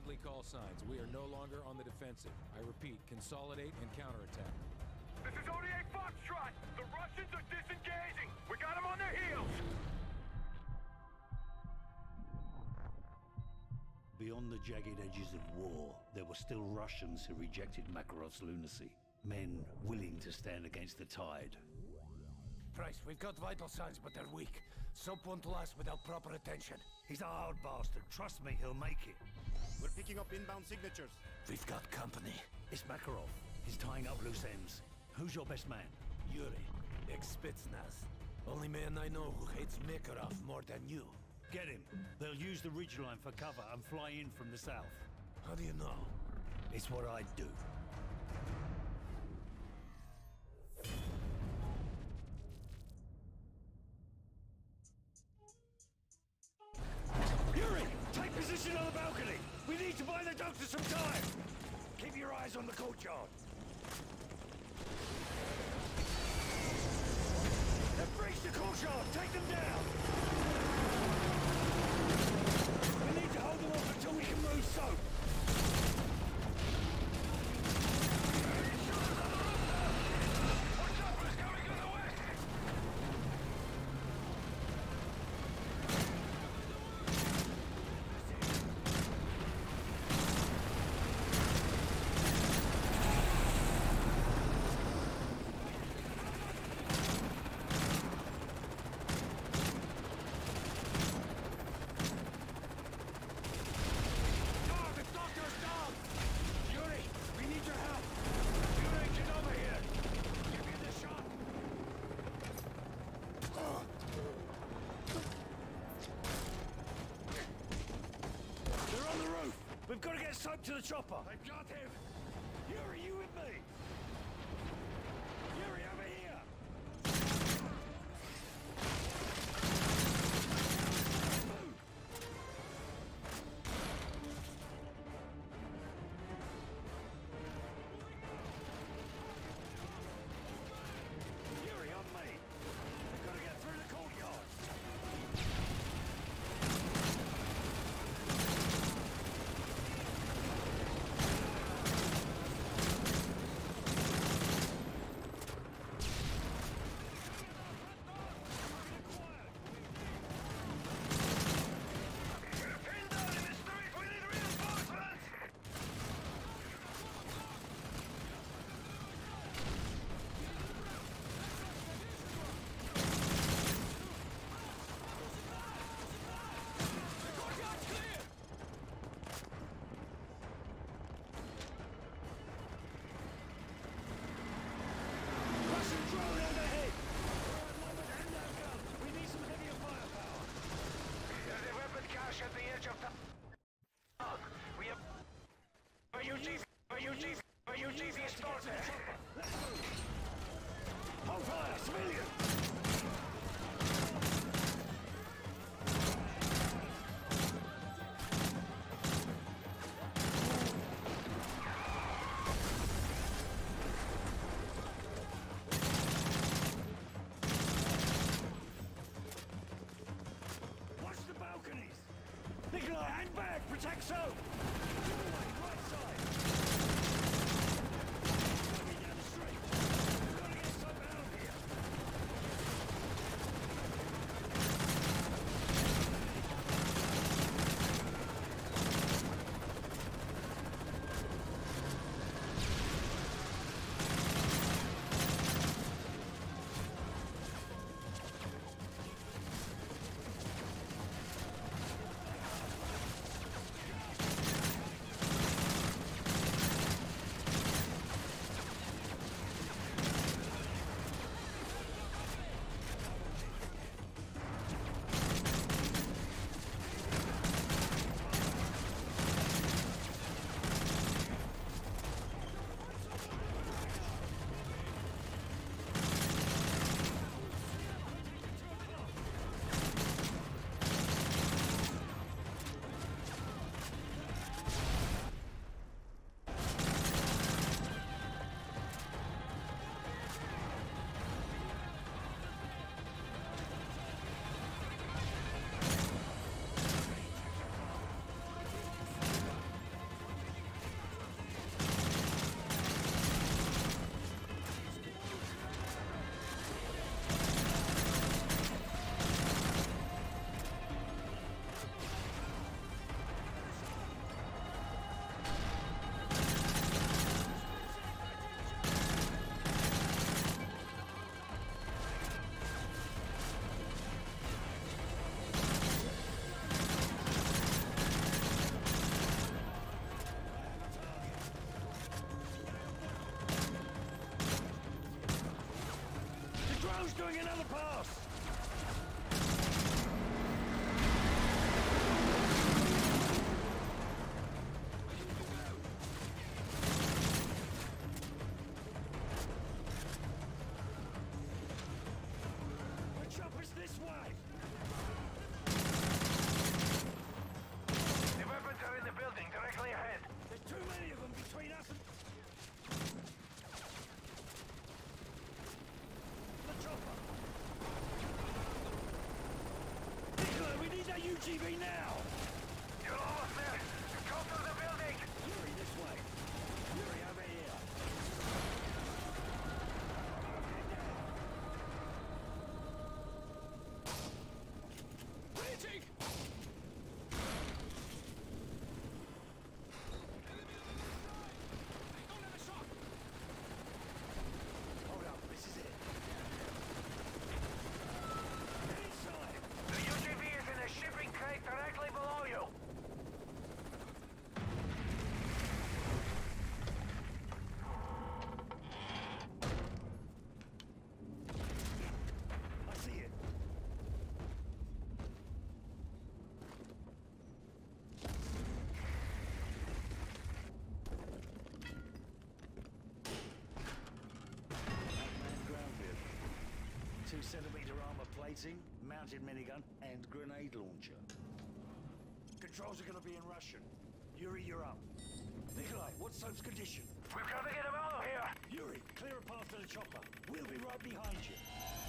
correctly call signs. We are no longer on the defensive. I repeat, consolidate and counterattack. This is ODA Foxtrot! The Russians are disengaging! We got them on their heels! Beyond the jagged edges of war, there were still Russians who rejected Makarov's lunacy. Men willing to stand against the tide. Price, we've got vital signs, but they're weak. Soap won't last without proper attention. He's a hard bastard. Trust me, he'll make it. We're picking up inbound signatures. We've got company. It's Makarov. He's tying up loose ends. Who's your best man? Yuri, ex-Spetsnaz. Only man I know who hates Makarov more than you. Get him. They'll use the ridgeline for cover and fly in from the south. How do you know? It's what I'd do. Yuri! Take position on the balcony! We need to buy the doctor some time! Keep your eyes on the courtyard! They've breached the courtyard! Take them down! We need to hold them off until we can move soap! We've got to get soap to the chopper! I've got him! Yuri, you with me? Yuri, over here! Yuri, on me! We've got to get through the courtyard! At the edge of the... We have... UGV stored there. Hold fire, civilian! Watch the balconies! Nikolai, hang back! Protect soap! Right side! Coming down the street! We've got to get soap out of here! Who's doing another pass? The chopper's this way. The weapons are in the building, directly ahead. There's too many of them between us and... the chopper. Nicola, we need that UGV now. You're almost there. Come to the building. Yuri, this way. Yuri, over here. Reaching! Don't have a shot! Hold up, this is it. Get inside. The UGV is in a shipping crate directly below you. I see it. Unmanned ground vehicle. 2-centimeter armor plating, mounted minigun, and grenade launcher. Controls are gonna be in Russian. Yuri, you're up. Nikolai, what's Soap's condition? We've got to get him out of here. Yuri, clear a path to the chopper. We'll be right behind you.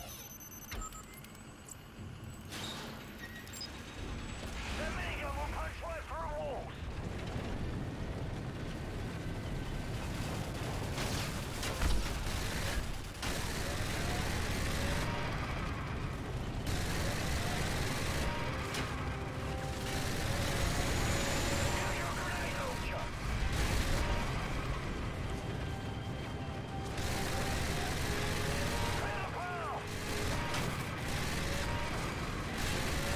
The minigun will punch right through walls. Use your grenade launcher. Clear the panel.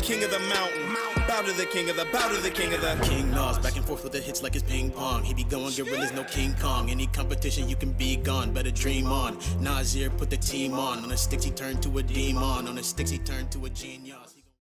king of the mountain. Bow to the king of the, bow to the king of the. King Nas, back and forth with the hits like it's ping pong. He be going gorillas, no King Kong. Any competition you can be gone, better dream on. Nasir put the team on. On the sticks he turned to a demon. On the sticks he turned to a genius.